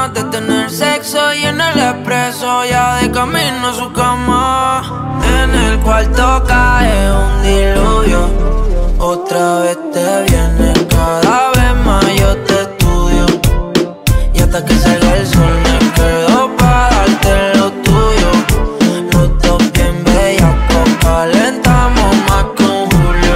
ganas de tener sexo y en el expreso ya de camino a su cama. En el cuarto cae un diluvio, otra vez te vienes, cada vez más yo te estudio. Y hasta que salga el sol me quedo pa' darte lo tuyo. Los dos bien bellacos, calentamos más con Julio.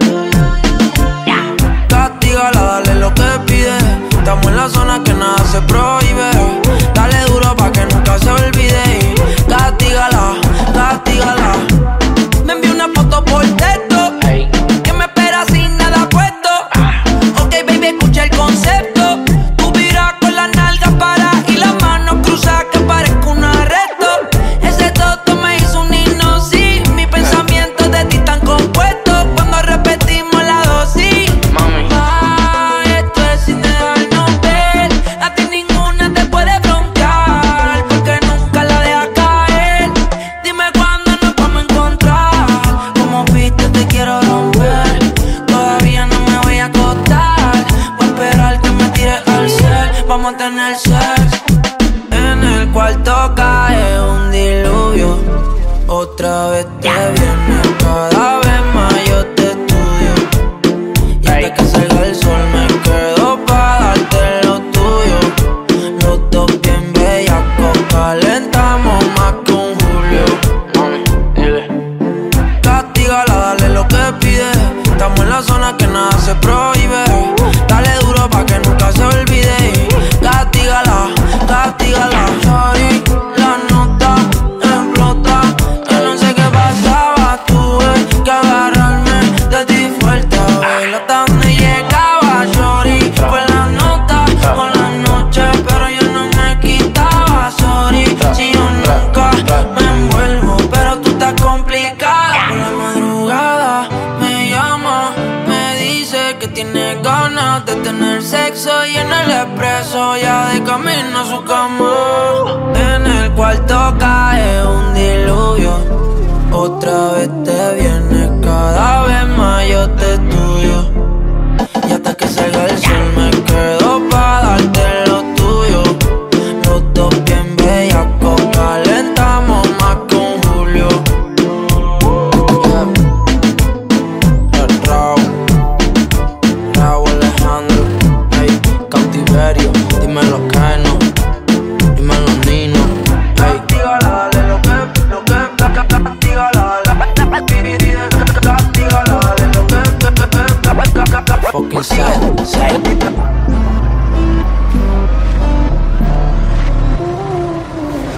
Castígala, dale lo que pide. Estamos en la zona que nada se prohíbe. Dale duro pa' que nunca se olvide. Castígala, castígala. Me envió una foto por texto, que me espera sin nada puesto. Ok, baby, escucha el concepto. Tú viras con las nalgas para y las manos cruzadas que parezco un arresto. Ese toto me hizo un himno, sí. Mis pensamientos de ti están compuestos cuando repetimos la dosis. Mami, ay, esto es sin dejarnos ver. A ti ninguna te puede frontear, porque nunca la dejas caer. Dime cuándo nos vamos a encontrar. Como viste te quiero romper. Todavía no me voy a acostar. Voy a esperar que me tires al cielo. Vamos a tener sexo. En el cuarto cae un diluvio, otra vez te vienes, cada vez más yo te estudio. Y hasta que salga el sol me quedo pa' darte lo tuyo. Los dos bien bellacos, calentamos más con Julio. Mami, dile. Castígala, dale lo que pide. Estamos en la zona que nada se prohíbe. Dale duro pa' que nunca se olvide. Castígala, castígala. Sorry, la nota explota. Yo no sé qué pasaba, tuve que agarrarme de ti fuerte. A ver hasta donde llegaba, sorry. Fue la nota por la noche, pero yo no me quitaba, sorry. Si yo nunca me envuelvo, pero tú estás complicada. Por la madrugada me llama, me dice que tiene ganas de tener sexo y en el expreso ya de camino a su cama.